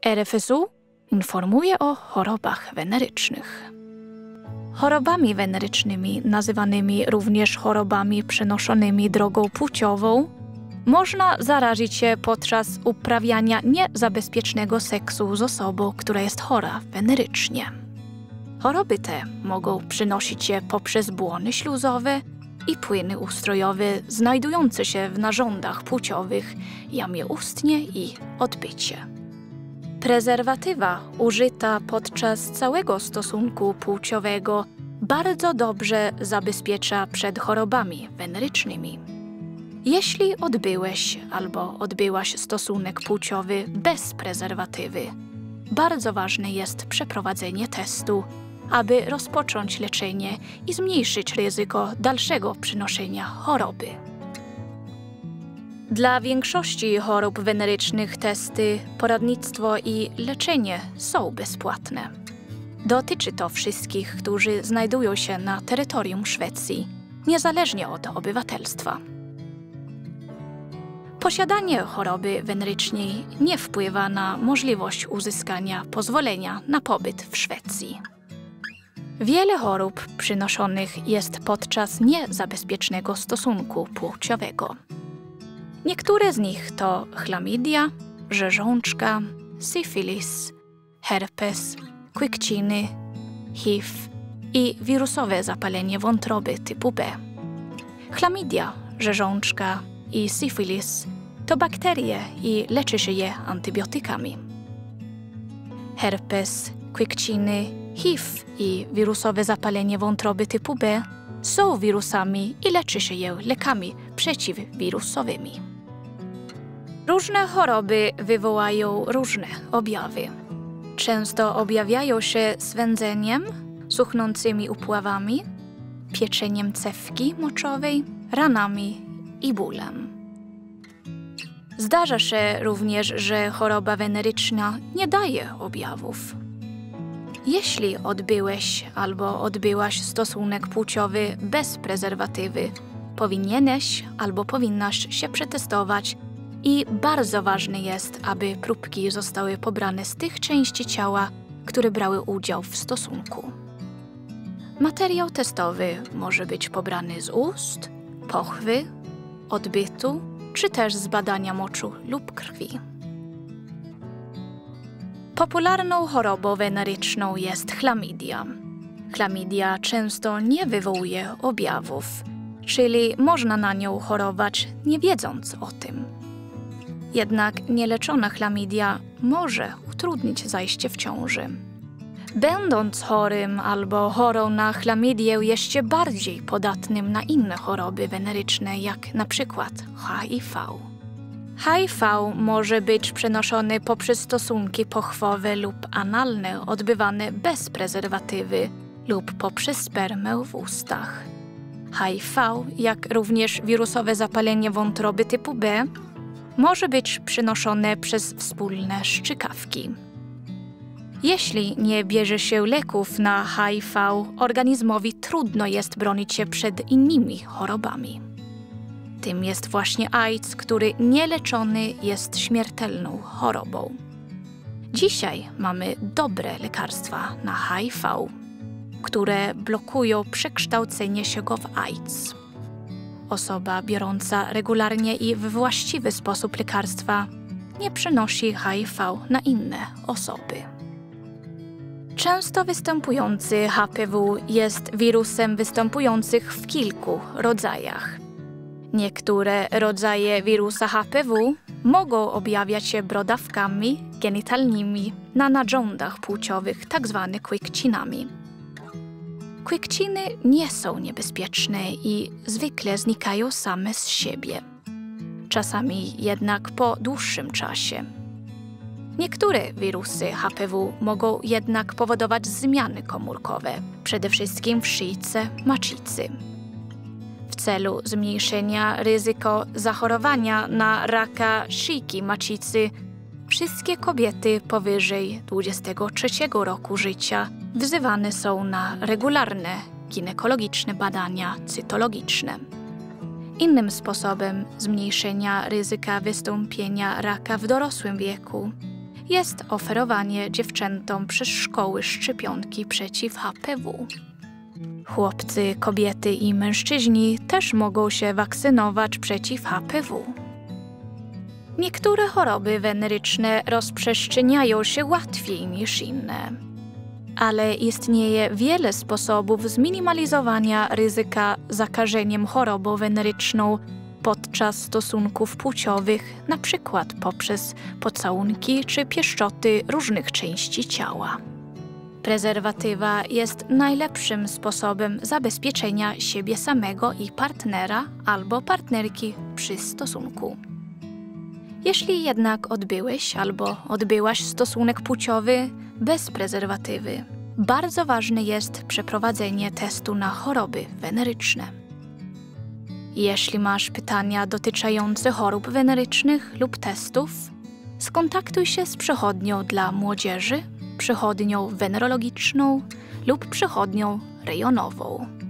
RFSU informuje o chorobach wenerycznych. Chorobami wenerycznymi, nazywanymi również chorobami przenoszonymi drogą płciową, można zarazić się podczas uprawiania niezabezpiecznego seksu z osobą, która jest chora wenerycznie. Choroby te mogą przynosić się poprzez błony śluzowe i płyny ustrojowe znajdujące się w narządach płciowych, jamie ustnie i odbycie. Prezerwatywa użyta podczas całego stosunku płciowego bardzo dobrze zabezpiecza przed chorobami wenerycznymi. Jeśli odbyłeś albo odbyłaś stosunek płciowy bez prezerwatywy, bardzo ważne jest przeprowadzenie testu, aby rozpocząć leczenie i zmniejszyć ryzyko dalszego przenoszenia choroby. Dla większości chorób wenerycznych testy, poradnictwo i leczenie są bezpłatne. Dotyczy to wszystkich, którzy znajdują się na terytorium Szwecji, niezależnie od obywatelstwa. Posiadanie choroby wenerycznej nie wpływa na możliwość uzyskania pozwolenia na pobyt w Szwecji. Wiele chorób przynoszonych jest podczas niezabezpiecznego stosunku płciowego. Niektóre z nich to chlamydia, rzeżączka, syfilis, herpes, kłykciny, HIV i wirusowe zapalenie wątroby typu B. Chlamydia, rzeżączka i syfilis to bakterie i leczy się je antybiotykami. Herpes, kłykciny, HIV i wirusowe zapalenie wątroby typu B są wirusami i leczy się je lekami przeciwwirusowymi. Różne choroby wywołają różne objawy. Często objawiają się swędzeniem, suchnącymi upławami, pieczeniem cewki moczowej, ranami i bólem. Zdarza się również, że choroba weneryczna nie daje objawów. Jeśli odbyłeś albo odbyłaś stosunek płciowy bez prezerwatywy, powinieneś albo powinnaś się przetestować i bardzo ważne jest, aby próbki zostały pobrane z tych części ciała, które brały udział w stosunku. Materiał testowy może być pobrany z ust, pochwy, odbytu, czy też z badania moczu lub krwi. Popularną chorobą weneryczną jest chlamydia. Chlamydia często nie wywołuje objawów, czyli można na nią chorować nie wiedząc o tym. Jednak nieleczona chlamydia może utrudnić zajście w ciąży. Będąc chorym albo chorą na chlamydię jeszcze bardziej podatnym na inne choroby weneryczne, jak na przykład HIV. HIV może być przenoszony poprzez stosunki pochwowe lub analne odbywane bez prezerwatywy lub poprzez spermę w ustach. HIV, jak również wirusowe zapalenie wątroby typu B, może być przenoszone przez wspólne szczykawki. Jeśli nie bierze się leków na HIV, organizmowi trudno jest bronić się przed innymi chorobami. Tym jest właśnie AIDS, który nieleczony jest śmiertelną chorobą. Dzisiaj mamy dobre lekarstwa na HIV, które blokują przekształcenie się go w AIDS. Osoba biorąca regularnie i w właściwy sposób lekarstwa nie przenosi HIV na inne osoby. Często występujący HPV jest wirusem występujących w kilku rodzajach. Niektóre rodzaje wirusa HPV mogą objawiać się brodawkami genitalnymi na narządach płciowych, tzw. kłykcinami. Kłykciny nie są niebezpieczne i zwykle znikają same z siebie. Czasami jednak po dłuższym czasie. Niektóre wirusy HPV mogą jednak powodować zmiany komórkowe, przede wszystkim w szyjce macicy. W celu zmniejszenia ryzyka zachorowania na raka szyjki macicy, wszystkie kobiety powyżej 23 roku życia wzywane są na regularne ginekologiczne badania cytologiczne. Innym sposobem zmniejszenia ryzyka wystąpienia raka w dorosłym wieku jest oferowanie dziewczętom przez szkoły szczepionki przeciw HPV. Chłopcy, kobiety i mężczyźni też mogą się wakcynować przeciw HPV. Niektóre choroby weneryczne rozprzestrzeniają się łatwiej niż inne. Ale istnieje wiele sposobów zminimalizowania ryzyka zakażeniem chorobą weneryczną podczas stosunków płciowych, np. poprzez pocałunki czy pieszczoty różnych części ciała. Prezerwatywa jest najlepszym sposobem zabezpieczenia siebie samego i partnera albo partnerki przy stosunku. Jeśli jednak odbyłeś albo odbyłaś stosunek płciowy bez prezerwatywy, bardzo ważne jest przeprowadzenie testu na choroby weneryczne. Jeśli masz pytania dotyczące chorób wenerycznych lub testów, skontaktuj się z przychodnią dla młodzieży, przychodnią wenerologiczną lub przychodnią rejonową.